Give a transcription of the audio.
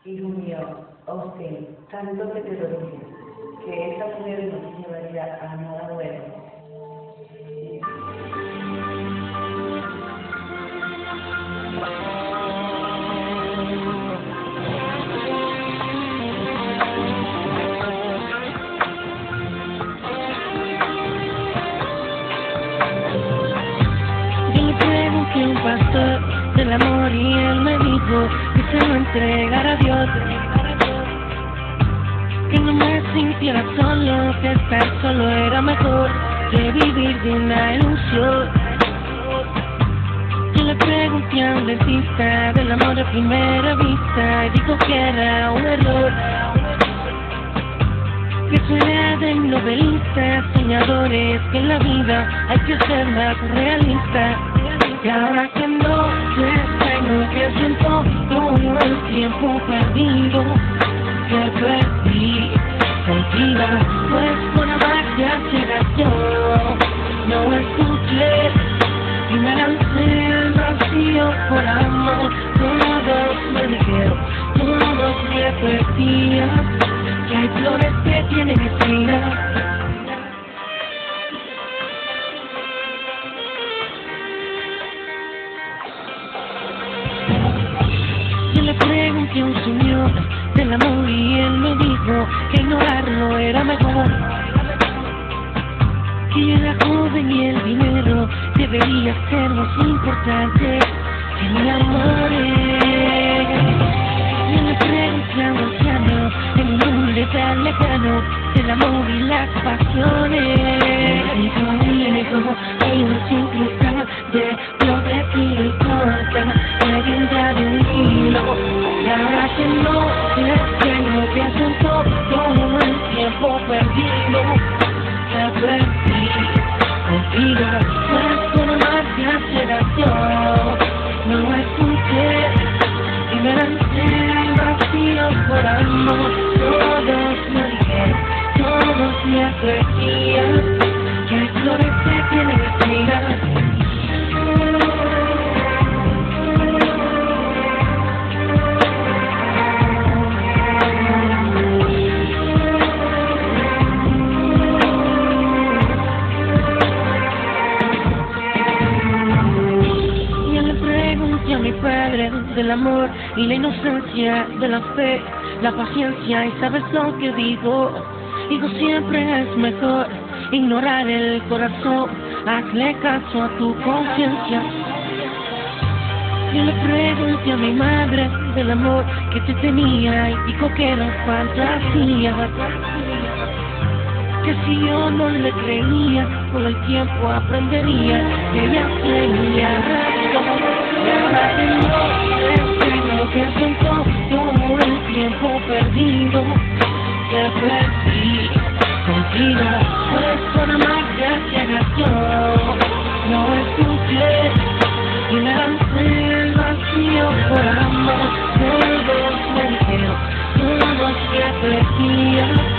Hijo mío, Austin, tanto que te lo dije, que esa mujer no te llevaría a nada bueno. Yo le pregunté a un pastor del amor y él me dijo que se lo entregara a Dios, que no me sintiera solo, que estar solo era mejor que vivir de una ilusión. Yo le pregunté a un dentista del amor a primera vista y dijo que era un error, que eso era de novelistas, soñadores, que en la vida hay que ser más realista. Y ahora que no te extraño, que siento todo el tiempo perdido que perdí contigo, pues por amarte a ciegas yo no escuché y me lancé al vacío por amor. Todos me dijeron, todos me advertían que hay flores que tienen espinas. Yo le pregunté a un señor del amor y él me dijo que ignorarlo era mejor, que yo era joven y el dinero debería ser más importante que mi amor. Yo le pregunté a un anciano en un mundo tan lejano del amor y las pasiones. Y me dijo, hay una simple instante, lo que aquí importa, leyenda de un hilo. Y ahora que no te extraño, que siento todo el tiempo perdido que perdí contigo, pues por amarte a ciegas yo no escuché y me lancé al vacío por amor. Todos me dijeron, todos me advertían que hay flores que tienen espinas. A mi padre del amor y la inocencia de la fe, la paciencia, y sabes lo que digo, siempre es mejor ignorar el corazón, hazle caso a tu conciencia. Yo le pregunté a mi madre del amor que te tenía y dijo que era fantasía, que si yo no le creía, con el tiempo aprendería que ella tenía razón. Y ahora que no tengo, que siento todo el tiempo perdido que perdí contigo, pues por amarte a ciegas yo no escuché y me lancé al vacío por amor. Todos me dijeron, todos me advertían